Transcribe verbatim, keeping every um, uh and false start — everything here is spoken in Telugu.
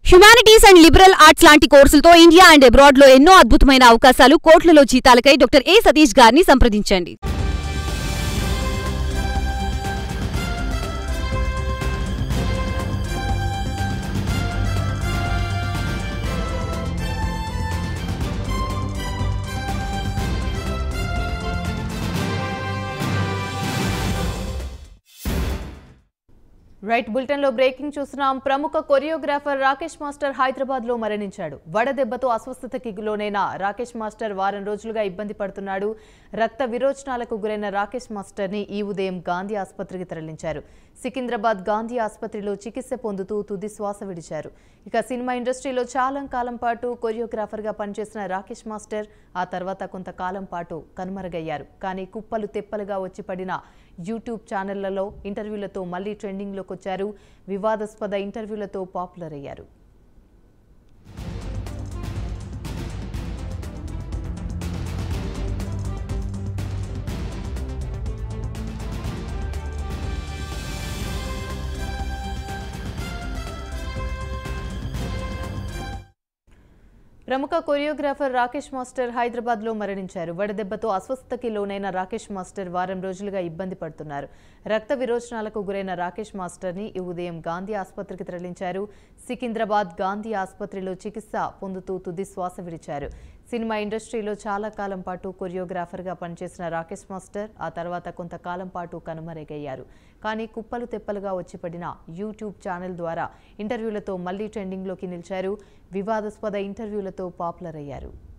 హ్యుమానిటీస్ అండ్ లిబరల్ ఆర్ట్స్ లాంటి కోర్సులతో ఇండియా అండ్ అబ్రాడ్ లో ఎన్నో అద్భుతమైన అవకాశాలు, కోట్లలో జీతాలకై డాక్టర్ ఏ సతీష్ గారిని సంప్రదించండి. రైట్ బులెటిన్ లో బ్రేకింగ్ చూస్తున్నాం. ప్రముఖ కొరియోగ్రాఫర్ రాకేష్ మాస్టర్ హైదరాబాద్ లో మరణించాడు. వడదెబ్బతో అస్వస్థతకి గురైన రాకేష్ మాస్టర్ వారం రోజులుగా ఇబ్బంది పడుతున్నాడు. రక్త విరోచనాలకు గురైన రాకేష్ మాస్టర్ ని ఈ ఉదయం గాంధీ ఆసుపత్రికి తరలించారు. సికింద్రాబాద్ గాంధీ ఆసుపత్రిలో చికిత్స పొందుతూ తుది శ్వాస విడిచారు. ఇక సినిమా ఇండస్ట్రీలో చాలా కాలం పాటు కొరియోగ్రాఫర్ గా పనిచేసిన రాకేష్ మాస్టర్ ఆ తర్వాత కొంతకాలం పాటు కనుమరుగయ్యారు. కానీ కుప్పలు తెప్పలుగా వచ్చి పడిన యూట్యూబ్ ఛానళ్లలో ఇంటర్వ్యూలతో మళ్లీ ట్రెండింగ్లోకి వచ్చారు. వివాదాస్పద ఇంటర్వ్యూలతో పాపులర్ అయ్యారు. ప్రముఖ కొరియోగ్రాఫర్ రాకేష్ మాస్టర్ హైదరాబాద్ లో మరణించారు. వడదెబ్బతో అస్వస్థతకి లోనైన రాకేష్ మాస్టర్ వారం రోజులుగా ఇబ్బంది పడుతున్నారు. రక్త విరోచనాలకు గురైన రాకేష్ మాస్టర్ ని ఈ ఉదయం గాంధీ ఆసుపత్రికి తరలించారు. సికింద్రాబాద్ గాంధీ ఆసుపత్రిలో చికిత్స పొందుతూ తుది శ్వాస విడిచారు. సినిమా ఇండస్ట్రీలో చాలా కాలం పాటు కొరియోగ్రాఫర్గా పనిచేసిన రాకేష్ మాస్టర్ ఆ తర్వాత కొంతకాలం పాటు కనుమరుగయ్యారు. కానీ కుప్పలు తెప్పలుగా వచ్చి పడిన యూట్యూబ్ ఛానల్ ద్వారా ఇంటర్వ్యూలతో మళ్లీ ట్రెండింగ్లోకి నిలిచారు. వివాదాస్పద ఇంటర్వ్యూలతో పాపులర్ అయ్యారు.